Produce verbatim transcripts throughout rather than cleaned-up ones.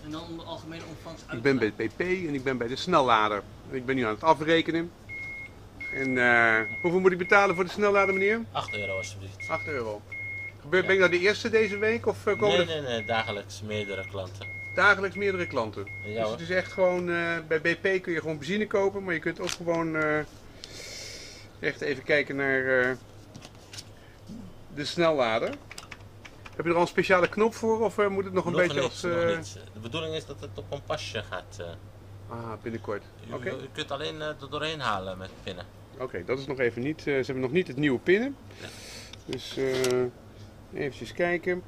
En dan om de algemene ontvangst uit Ik ben bij B P en ik ben bij de snellader. Ik ben nu aan het afrekenen. En eh, hoeveel moet ik betalen voor de snellader, meneer? acht euro alsjeblieft. acht euro. Gebeurt, ben ik nou de eerste deze week of eh, komen Nee, er nee, nee, dagelijks meerdere klanten. dagelijks meerdere klanten? Ja, Dus hoor. het is echt gewoon, eh, bij B P kun je gewoon benzine kopen, maar je kunt ook gewoon eh, echt even kijken naar eh, de snellader. Heb je er al een speciale knop voor of eh, moet het nog een Nog beetje niet, als... nog eh, niet. De bedoeling is dat het op een pasje gaat. eh. Ah, binnenkort. U, Oké. u kunt alleen eh, er doorheen halen met pinnen. Oké, dat is nog even niet. eh, ze hebben nog niet het nieuwe pinnen. Dus eh eventjes kijken.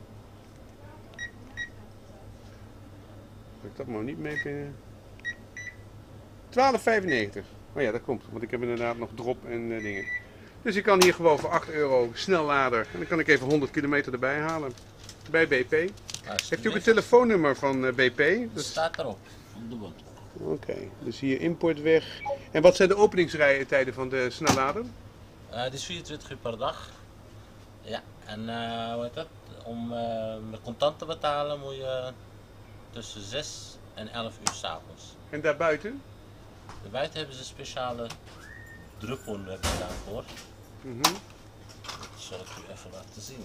Heb ik dat maar niet mee pinnen? twaalf vijfennegentig. Oh ja, dat komt. Want ik heb inderdaad nog drop en eh, dingen. Dus ik kan hier gewoon voor acht euro snellader. En dan kan ik even honderd kilometer erbij halen. Bij B P. Heeft u ook het telefoonnummer van eh, B P? Dat Dat- staat erop, op de band. Oké, dus hier importweg. En wat zijn de openingstijden van de snellader? Eh het is vierentwintig uur per dag. Ja, en eh hoe heet dat? Om eh, met contant te betalen moet je tussen zes en elf uur s'avonds. En daarbuiten? Buiten hebben ze speciale druppel daarvoor. Mhm. Dat zal ik u even laten zien.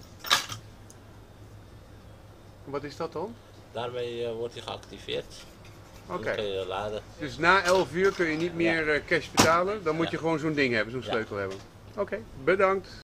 Wat is dat dan? Daarmee eh, wordt hij geactiveerd. Oké. Dan kun je laden. Dus na elf uur kun je niet meer eh, cash betalen. Dan moet Ja. je gewoon zo'n ding hebben, zo'n Ja. sleutel hebben. Oké, bedankt.